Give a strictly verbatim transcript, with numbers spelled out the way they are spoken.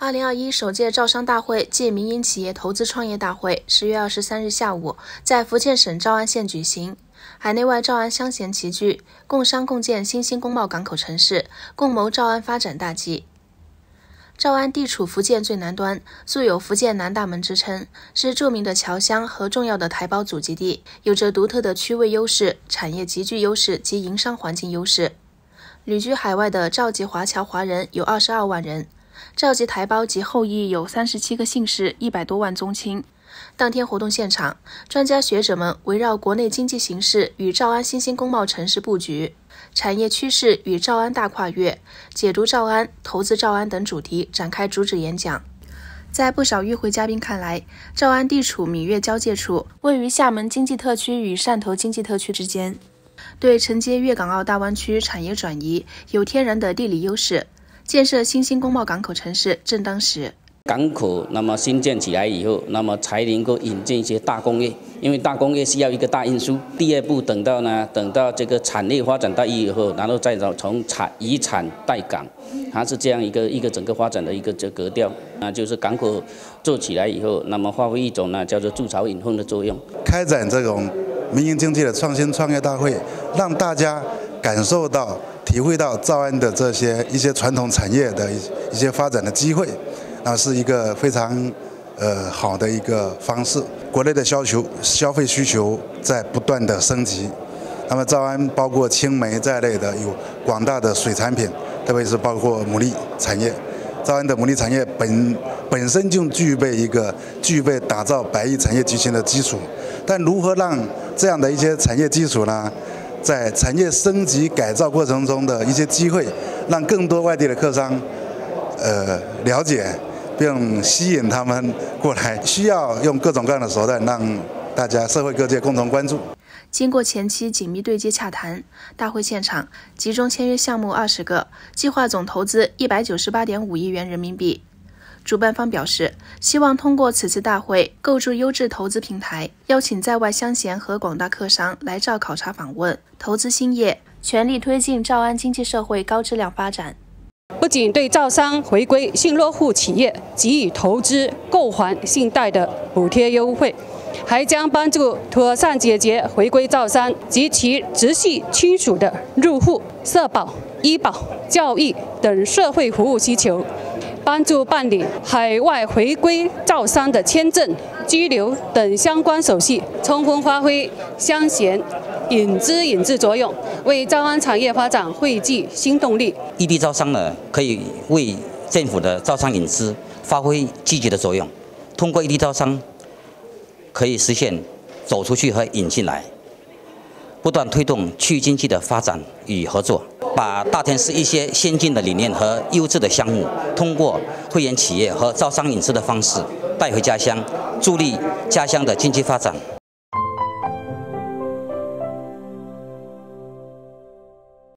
二零二一首届招商大会暨民营企业投资创业大会十月二十三日下午在福建省诏安县举行，海内外诏安乡贤齐聚，共商共建新兴工贸港口城市，共谋诏安发展大计。诏安地处福建最南端，素有福建南大门之称，是著名的侨乡和重要的台胞祖籍地，有着独特的区位优势、产业集聚优势及营商环境优势。旅居海外的赵籍华侨华人有二十二万人，赵籍台胞及后裔有三十七个姓氏，一百多万宗亲。当天活动现场，专家学者们围绕国内经济形势与诏安新兴工贸城市布局、产业趋势与诏安大跨越、解读诏安、投资诏安等主题展开主旨演讲。在不少与会嘉宾看来，诏安地处闽粤交界处，位于厦门经济特区与汕头经济特区之间，对承接粤港澳大湾区产业转移有天然的地理优势，建设新兴工贸港口城市正当时。 港口那么新建起来以后，那么才能够引进一些大工业，因为大工业需要一个大运输。第二步等到呢，等到这个产业发展到以后，然后再从产以产带港，它是这样一个一个整个发展的一个这格调。那就是港口做起来以后，那么发挥一种呢叫做筑巢引凤的作用。 开展这种民营经济的创新创业大会，让大家感受到、体会到诏安的这些一些传统产业的一些发展的机会。那是一个非常呃好的一个方式。国内的需求消费需求在不断的升级，那么诏安包括青梅在内的有广大的水产品，特别是包括牡蛎产业。诏安的牡蛎产业本本身就具备一个具备打造百亿产业集群的基础，但如何让这样的一些产业基础呢，在产业升级改造过程中的一些机会，让更多外地的客商呃了解。并吸引他们过来，需要用各种各样的手段，让大家社会各界共同关注。 经过前期紧密对接洽谈，大会现场集中签约项目二十个，计划总投资一百九十八点五亿元人民币。主办方表示，希望通过此次大会构筑优质投资平台，邀请在外乡贤和广大客商来诏考察访问、投资兴业，全力推进诏安经济社会高质量发展。 不仅对招商回归新落户企业给予投资购还信贷的补贴优惠，还将帮助妥善解决回归招商及其直系亲属的入户、社保、医保、教育等社会服务需求，帮助办理海外回归招商的签证、居留等相关手续，充分发挥乡贤引资引资作用，为诏安产业发展汇聚新动力。 异地招商呢，可以为政府的招商引资发挥积极的作用。通过异地招商，可以实现走出去和引进来，不断推动区域经济的发展与合作，把大田市一些先进的理念和优质的项目，通过会员企业和招商引资的方式带回家乡，助力家乡的经济发展。